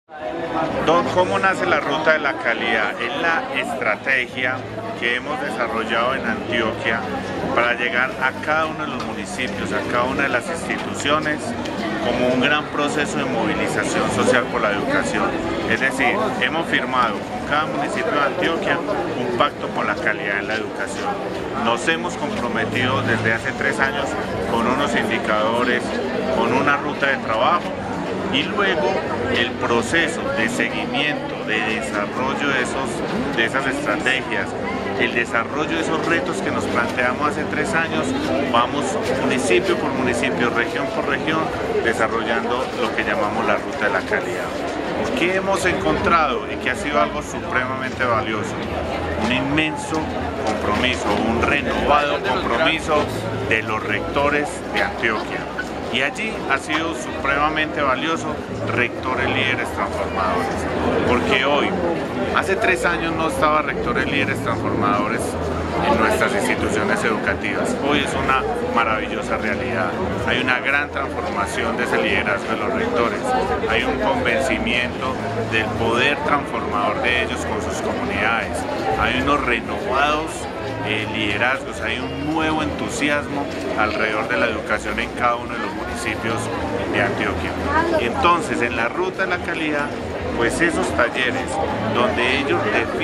¿Cómo nace la Ruta de la Calidad? Es la estrategia que hemos desarrollado en Antioquia para llegar a cada uno de los municipios, a cada una de las instituciones, como un gran proceso de movilización social por la educación. Es decir, hemos firmado con cada municipio de Antioquia un pacto por la calidad en la educación. Nos hemos comprometido desde hace 3 años con unos indicadores, con una ruta de trabajo, y luego el proceso de seguimiento, de desarrollo de esas estrategias, el desarrollo de esos retos que nos planteamos hace 3 años, vamos municipio por municipio, región por región, desarrollando lo que llamamos la Ruta de la Calidad. ¿Qué hemos encontrado y que ha sido algo supremamente valioso? Un inmenso compromiso, un renovado compromiso de los rectores de Antioquia. Y allí ha sido supremamente valioso Rectores Líderes Transformadores, porque hoy, hace 3 años no estaba Rectores Líderes Transformadores en nuestras instituciones educativas. Hoy es una maravillosa realidad. Hay una gran transformación de ese liderazgo de los rectores. Hay un convencimiento del poder transformador de ellos con sus comunidades. Hay unos renovados liderazgos, hay un nuevo entusiasmo alrededor de la educación en cada uno de los municipios de Antioquia. Entonces, en la Ruta de la Calidad, pues esos talleres donde ellos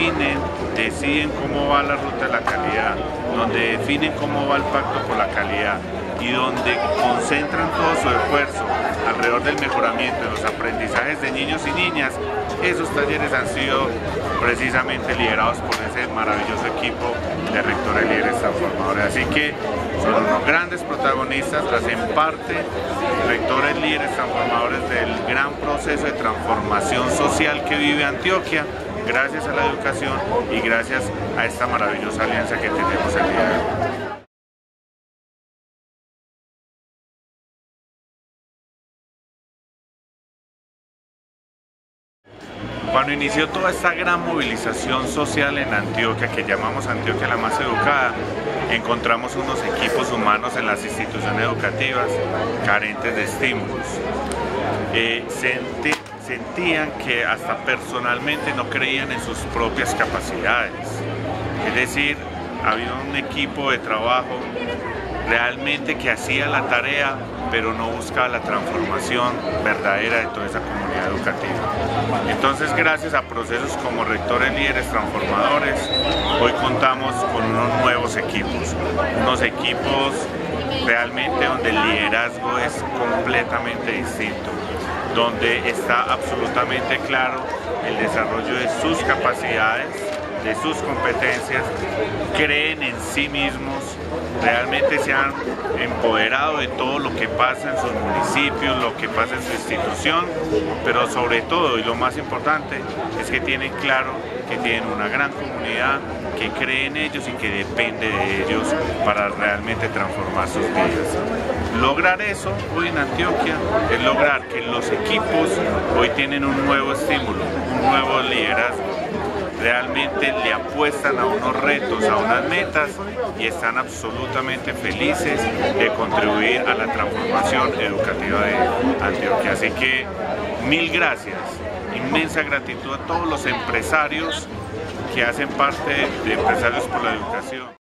deciden cómo va la Ruta de la Calidad, donde definen cómo va el Pacto por la Calidad y donde concentran todo su esfuerzo alrededor del mejoramiento de los aprendizajes de niños y niñas, esos talleres han sido precisamente liderados por ese maravilloso equipo de Rectores Líderes Transformadores. Así que son unos grandes protagonistas, hacen parte Rectores Líderes Transformadores del gran proceso de transformación social que vive Antioquia, gracias a la educación y gracias a esta maravillosa alianza que tenemos el día de hoy. Cuando inició toda esta gran movilización social en Antioquia, que llamamos Antioquia la más educada, encontramos unos equipos humanos en las instituciones educativas carentes de estímulos. Sentían que hasta personalmente no creían en sus propias capacidades. Es decir, había un equipo de trabajo realmente que hacía la tarea, pero no buscaba la transformación verdadera de toda esa comunidad educativa. Entonces, gracias a procesos como Rectores Líderes Transformadores, hoy contamos con unos nuevos equipos, unos equipos realmente donde el liderazgo es completamente distinto, donde está absolutamente claro el desarrollo de sus capacidades, de sus competencias, creen en sí mismos, realmente se han empoderado de todo lo que pasa en sus municipios, lo que pasa en su institución, pero sobre todo, y lo más importante, es que tienen claro que tienen una gran comunidad que cree en ellos y que depende de ellos para realmente transformar sus vidas. Lograr eso hoy en Antioquia es lograr que los equipos hoy tienen un nuevo estímulo, un nuevo liderazgo. Realmente le apuestan a unos retos, a unas metas y están absolutamente felices de contribuir a la transformación educativa de Antioquia. Así que mil gracias, inmensa gratitud a todos los empresarios que hacen parte de Empresarios por la Educación.